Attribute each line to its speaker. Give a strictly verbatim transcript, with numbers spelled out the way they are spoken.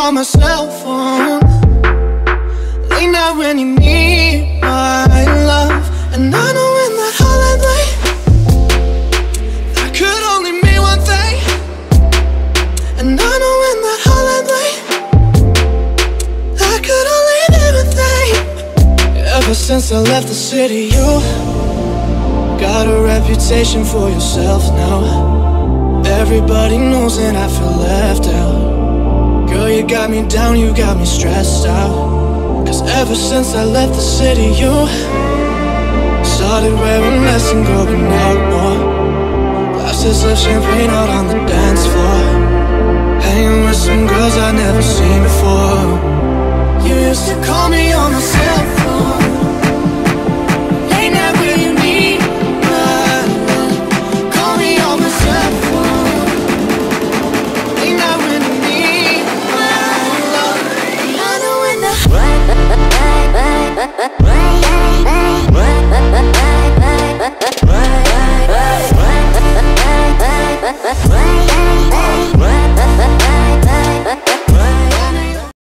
Speaker 1: call my cell phone late night when you need my love. And I know in that hotline bling, that could only mean one thing. And I know in that hotline bling, that could only mean one thing. Ever since I left the city, you got a reputation for yourself now. Everybody knows and I feel left out. Girl, you got me down, you got me stressed out. Cause ever since I left the city, you started wearing less and going out more. Glasses of champagne out on the dance floor, hanging with some girls I'd never seen before. You used to call me